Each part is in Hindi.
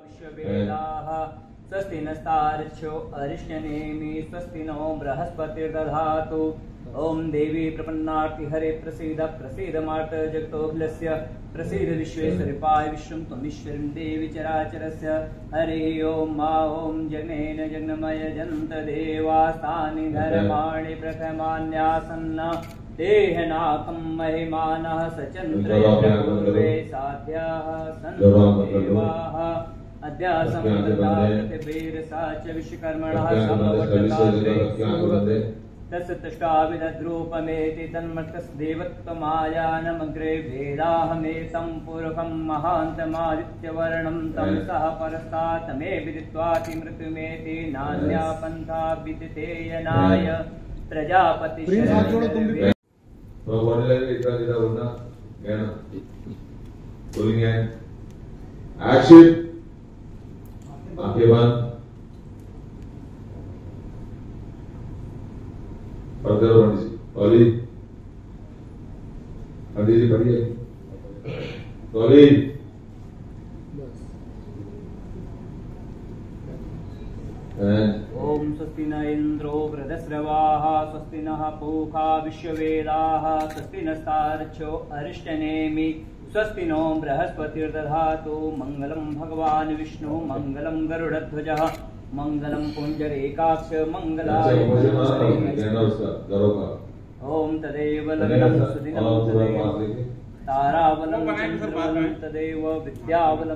विश्ववेदाः स्वस्ति नस्तार्क्ष्यो अरिष्टनेमि स्वस्ति नो बृहस्पतिर्दधातु। ओम देवी प्रपन्नार्ति हरे प्रसीद प्रसीद मार्त जगतोऽखिलस्य प्रसीद विश्वेश्वरिपाय विश्वं त्वमीश्वरीं देवी चराचरस्य। हरि ओम मा ओम जगनेन जगन्मय जन्त देवास्तानि धर्माणि प्रथमान्यासन्न देहनाकं महिमानः सचन्द्रे साध्याः सन्तो देवाः अध्यासं पृथिवीरसा च विश्वकर्मणः समवर्तताग्रे तस्यष्टाविदद्रूपमेति तन्मत्तस्य देवत्वमायानमग्रे वेदाहमेतं पुरुषं महान्तमादित्यवर्णं तं सह परस्तात् मे विदित्वाति मृत्युमेति नान्या पन्था विदितेयनाय प्रजापति ओम स्वस्ति न इंद्रो वृधस्रवाः स्वस्ति नः पूषा विश्ववेदाः स्वस्ति नस्तार्क्ष्यो अरिष्टनेमि स्वस्ति नो बृहस्पतिर्दधातु। मंगलम भगवान् विष्णु मंगलम गरुडध्वजः मंगलम पुंजरेकाक्ष मंगलाय ओम तदेव लग्नं सुदिनं तदेव तारावलं चन्द्रवलं तदेव विद्यावलं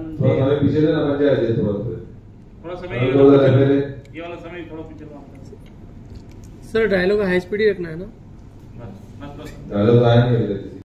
थोड़ा समय ये वाला समय थोड़ा पीछे। सर डायलॉग हाई स्पीड ही रखना है ना? बस डायलॉग आया नहीं।